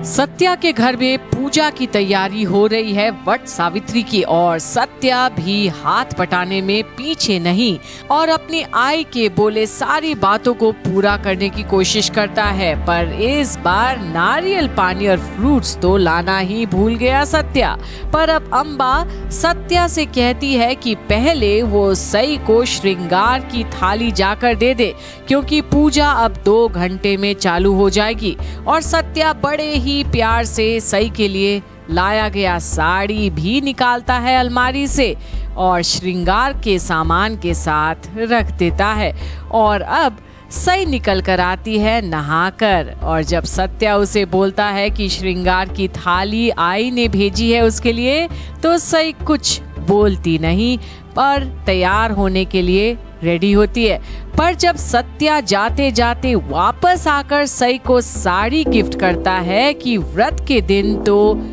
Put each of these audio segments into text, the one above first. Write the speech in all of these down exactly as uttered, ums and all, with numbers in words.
सत्या के घर में पूजा की तैयारी हो रही है वट सावित्री की, और सत्या भी हाथ बटाने में पीछे नहीं और अपनी आई के बोले सारी बातों को पूरा करने की कोशिश करता है। पर इस बार नारियल पानी और फ्रूट्स तो लाना ही भूल गया सत्या। पर अब अम्बा सत्या से कहती है कि पहले वो सई को श्रृंगार की थाली जाकर दे दे, क्योंकि पूजा अब दो घंटे में चालू हो जाएगी। और सत्या बड़े ही प्यार से सई के लिए लाया गया साड़ी भी निकालता है अलमारी से और श्रृंगार के सामान के साथ रख देता है। और अब सई निकल कर आती है नहाकर, और जब सत्या उसे बोलता है कि श्रृंगार की थाली आई ने भेजी है उसके लिए, तो सई कुछ बोलती नहीं पर तैयार होने के लिए रेडी होती है। पर जब सत्या जाते जाते वापस आकर सई को साड़ी गिफ्ट करता है कि व्रत के दिन तो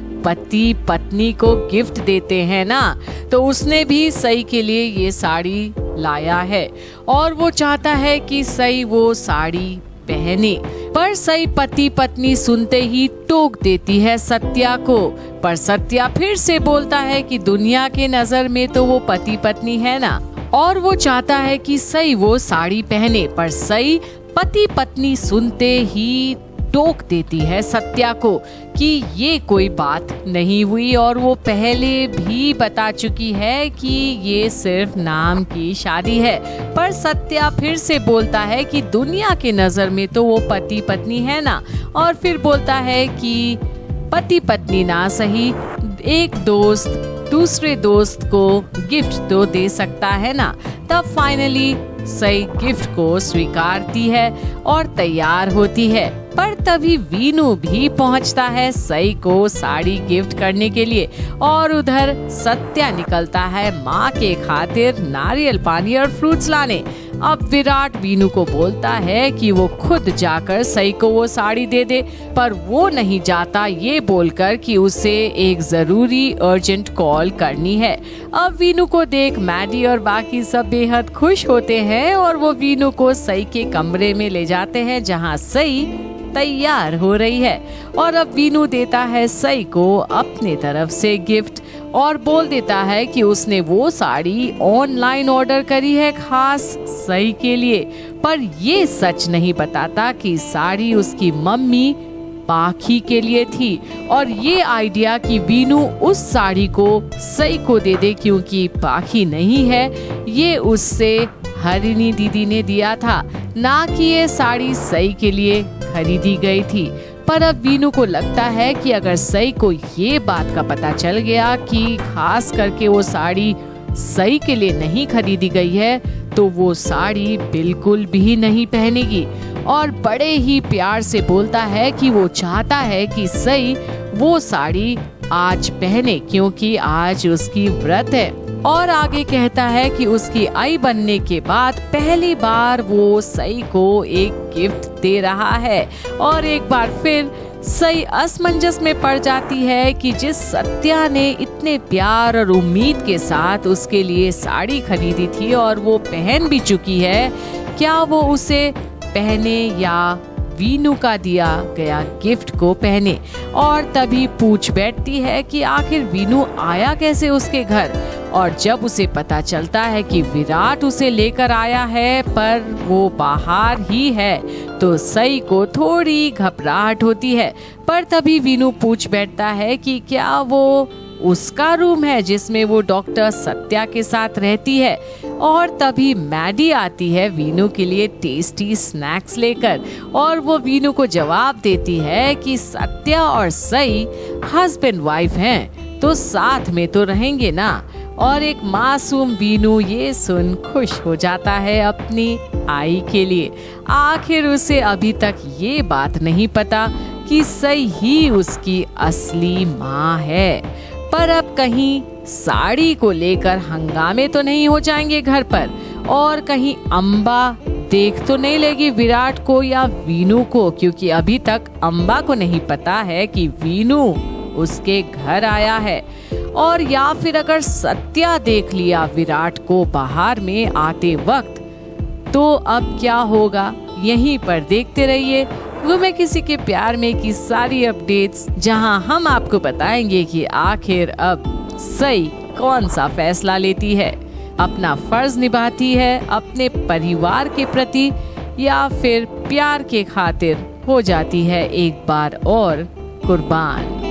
पति पत्नी को गिफ्ट देते हैं ना, तो उसने भी सई के लिए ये साड़ी लाया है और वो चाहता है कि सई वो साड़ी पहने। पर सई पति पत्नी सुनते ही टोक देती है सत्या को। पर सत्या फिर से बोलता है कि दुनिया के नजर में तो वो पति पत्नी है ना, और वो चाहता है कि सई वो साड़ी पहने। पर सई पति पत्नी सुनते ही टोक देती है सत्या को कि ये कोई बात नहीं हुई और वो पहले भी बता चुकी है कि ये सिर्फ नाम की शादी है। पर सत्या फिर से बोलता है कि दुनिया के नजर में तो वो पति पत्नी है ना, और फिर बोलता है कि पति पत्नी ना सही, एक दोस्त दूसरे दोस्त को गिफ्ट तो दे सकता है ना। तब फाइनली सई गिफ्ट को स्वीकारती है और तैयार होती है। पर तभी वीनू भी पहुंचता है सई को साड़ी गिफ्ट करने के लिए, और उधर सत्या निकलता है माँ के खातिर नारियल पानी और फ्रूट्स लाने। अब विराट वीनू को बोलता है कि वो खुद जाकर सई को वो साड़ी दे दे, पर वो नहीं जाता ये बोलकर कि उसे एक जरूरी अर्जेंट कॉल करनी है। अब वीनू को देख मैडी और बाकी सब बेहद खुश होते हैं और वो वीनू को सई के कमरे में ले जाते हैं जहाँ सई तैयार हो रही है। और अब वीनू देता है सई को अपने तरफ से गिफ्ट और बोल देता है कि उसने वो साड़ी ऑनलाइन ऑर्डर करी है खास सई के लिए। पर ये सच नहीं बताता कि साड़ी उसकी मम्मी पाखी के लिए थी, और ये आइडिया कि वीनू उस साड़ी को सई को दे दे क्योंकि पाखी नहीं है, ये उससे हरिणी दीदी ने दिया था, ना कि ये साड़ी सई के लिए खरीदी गई थी। पर अब वीनू को लगता है कि अगर सई को ये बात का पता चल गया कि खास करके वो साड़ी सई के लिए नहीं खरीदी गई है, तो वो साड़ी बिल्कुल भी नहीं पहनेगी। और बड़े ही प्यार से बोलता है कि वो चाहता है कि सई वो साड़ी आज पहने क्योंकि आज उसकी व्रत है। और आगे कहता है कि उसकी आई बनने के बाद पहली बार वो सई को एक गिफ्ट दे रहा है। और एक बार फिर सई असमंजस में पड़ जाती है कि जिस सत्या ने इतने प्यार और उम्मीद के साथ उसके लिए साड़ी खरीदी थी और वो पहन भी चुकी है, क्या वो उसे पहने या वीनू का दिया गया गिफ्ट को पहने। और तभी पूछ बैठती है कि आखिर वीनू आया कैसे उसके घर। और जब उसे पता चलता है कि विराट उसे लेकर आया है पर वो बाहर ही है, तो सई को थोड़ी घबराहट होती है। पर तभी वीनू पूछ बैठता है कि क्या वो उसका रूम है जिसमें वो डॉक्टर सत्या के साथ रहती है। और तभी मैडी आती है वीनू के लिए टेस्टी स्नैक्स लेकर, और वो वीनू को जवाब देती है कि सत्या और सई हस्बैंड वाइफ हैं, तो साथ में तो रहेंगे ना। और एक मासूम वीनू ये सुन खुश हो जाता है अपनी आई के लिए। आखिर उसे अभी तक ये बात नहीं पता कि सई ही उसकी असली माँ है। पर अब कहीं साड़ी को लेकर हंगामे तो नहीं हो जाएंगे घर पर, और कहीं अम्बा देख तो नहीं लेगी विराट को या वीनू को, क्योंकि अभी तक अम्बा को नहीं पता है कि वीनू उसके घर आया है। और या फिर अगर सत्या देख लिया विराट को बाहर में आते वक्त, तो अब क्या होगा, यहीं पर देखते रहिए गुमे किसी के प्यार में की सारी अपडेट्स, जहां हम आपको बताएंगे कि आखिर अब सई कौन सा फैसला लेती है, अपना फर्ज निभाती है अपने परिवार के प्रति या फिर प्यार के खातिर हो जाती है एक बार और कुर्बान।